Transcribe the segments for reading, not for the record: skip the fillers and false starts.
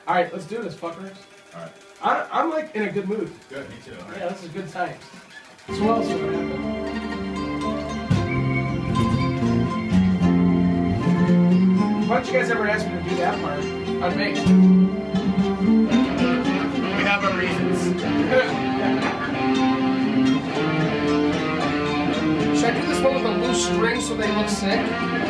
All right, let's do this, fuckers. All right. I'm like in a good mood. Good, me too. All right. Yeah, this is good times. So what else is gonna happen? Why don't you guys ever ask me to do that part on me? We have our reasons. Should I do this one with a loose string so they look sick?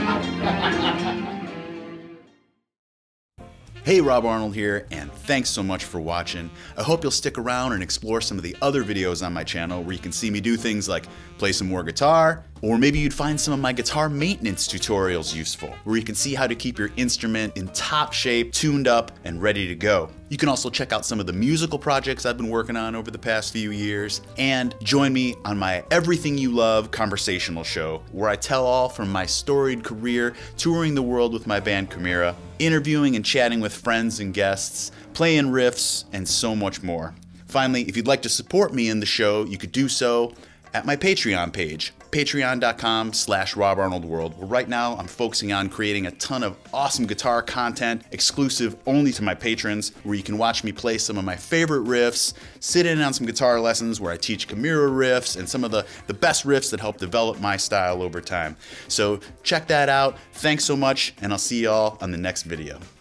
Hey, Rob Arnold here, and thanks so much for watching. I hope you'll stick around and explore some of the other videos on my channel where you can see me do things like play some more guitar, or maybe you'd find some of my guitar maintenance tutorials useful, where you can see how to keep your instrument in top shape, tuned up, and ready to go. You can also check out some of the musical projects I've been working on over the past few years, and join me on my Everything You Love conversational show, where I tell all from my storied career touring the world with my band Chimaira, interviewing and chatting with friends and guests, playing riffs, and so much more. Finally, if you'd like to support me in the show, you could do so at my Patreon page, patreon.com/RobArnoldWorld, where right now I'm focusing on creating a ton of awesome guitar content exclusive only to my patrons, where you can watch me play some of my favorite riffs, sit in on some guitar lessons where I teach Chimaira riffs and some of the best riffs that help develop my style over time. So check that out. Thanks so much, and I'll see y'all on the next video.